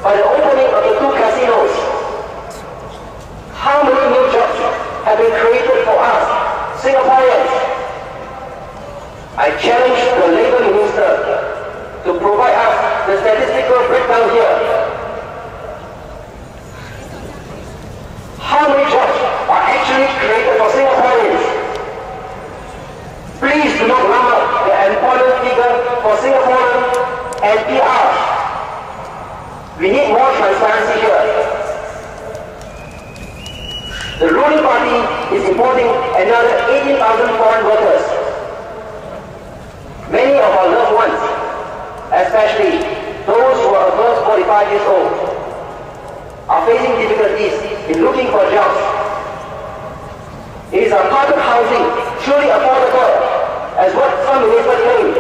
by the opening of the 2 casinos. How many new jobs have been created for us, Singaporeans? I challenge the Labour Minister to provide us the statistical breakdown here. How many jobs are actually created for Singaporeans? Please do not lump up the employment figure for Singaporeans and PR. We need more transparency here. The ruling party is importing another 18,000 foreign workers. Many of our loved ones, especially those who are above 45 years old, are facing difficulties in looking for jobs. Is our public housing truly affordable, as what some ministers claim?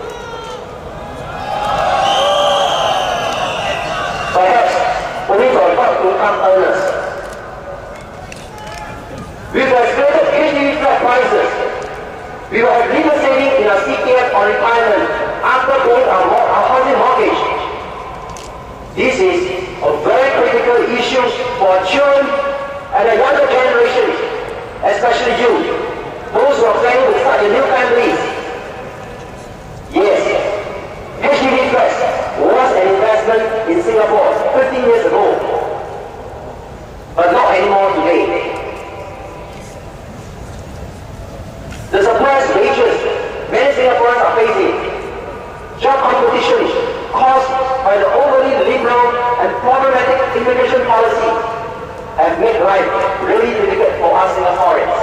Perhaps only for top-income earners. With the escalated HDB flat prices, we will have little saving in our CPF or retirement after paying our housing mortgage. This is a very critical issue for our children and the younger generation, especially you, those who are planning to start their new families. Yes, HDB flats was an investment in Singapore 15 years ago, but not anymore today. The suppressed wages many Singaporeans are facing, job competition caused by the overly liberal and problematic immigration policy have made life really difficult for us Singaporeans.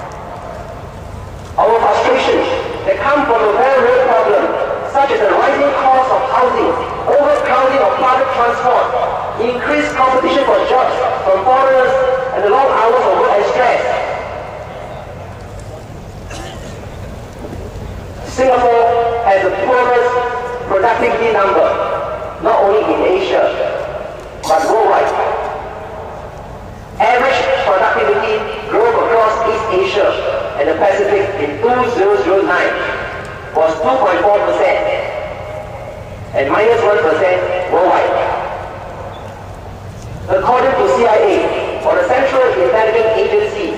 Our frustrations that come from a very real problem, such as the rising cost of housing, overcrowding of public transport, increased competition for jobs from foreigners, and the long hours of work and stress. Singapore has the poorest productivity number, not only in Asia, but worldwide. Average productivity growth across East Asia and the Pacific in 2009 was 2.4% and -1% worldwide. According to CIA, or the Central Intelligence Agency,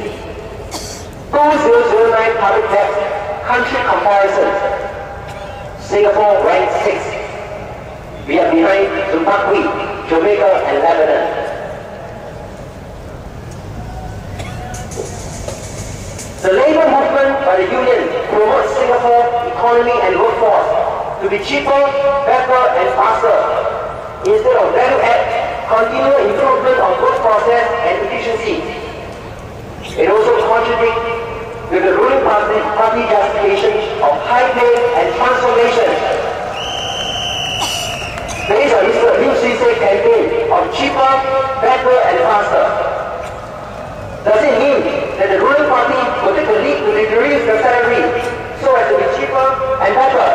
2009 public debt country comparison, Singapore ranks 6th. We are behind Zimbabwe, Jamaica, and Lebanon. The labour movement by the union promotes Singapore economy and workforce to be cheaper, better, and faster. Instead of value add, continual improvement of work process and efficiency. It also contradicts with the ruling party justification of high pay and transformation. Based on Mr. Liu Sisei campaign of cheaper, better, and faster. Does it mean that the ruling party will take the lead to reduce the salary so as to be cheaper and better?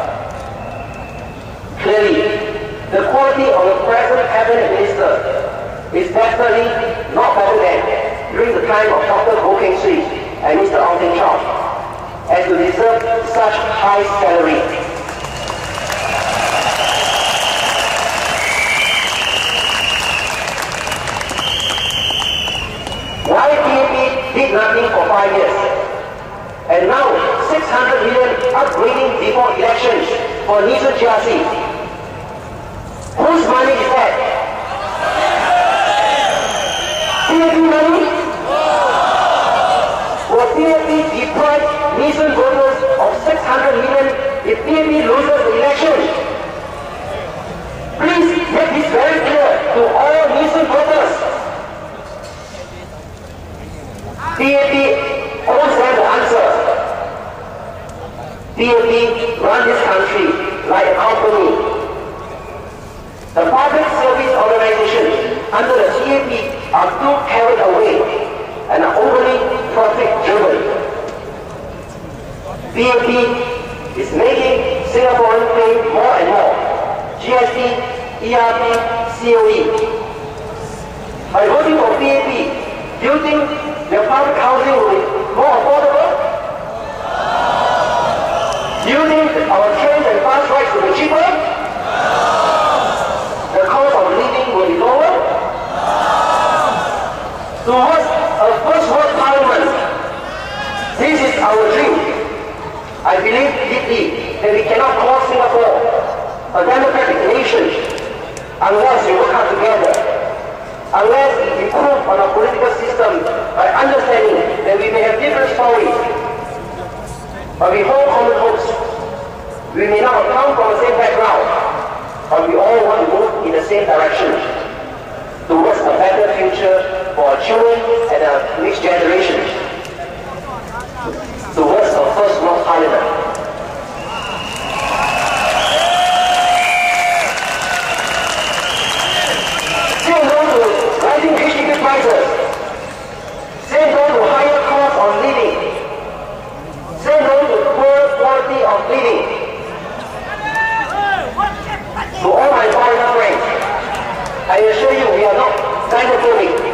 Clearly, the quality of the present cabinet minister is definitely not better than during the time of Dr. Goh Keng Swee and Mr. Ong Teng Cheong, as to deserve such high salary. Why PAP did nothing for 5 years, and now 600 million upgrading before elections for Nee Soon GRC? Whose money is that? PAP money? Will PAP deprive Nee Soon voters of 600 million if PAP loses the election? Please make this very clear to all Nee Soon voters. PAP owes them the answer. PAP run this country like a company. The public service organizations under the PAP are too carried away and are overly profit-driven. PAP is making Singaporeans pay more and more. GST, ERP, COE. By voting for PAP, do you think your public housing will be more affordable? Do you think our trains and bus rides will be cheaper? The cost of living A first world parliament. This is our dream. I believe deeply that we cannot call Singapore a democratic nation unless we work hard together, unless we improve on our political system by understanding that we may have different stories, but we hold common hopes. We may not come from the same background, but we all want to move in the same direction towards a better future for our children and our next generation, towards a first world parliament. Say no to rising HDB prices. Say no to higher cost of living. Say no to poor quality of living. To all my foreigner friends, I assure you we are not xenophobic.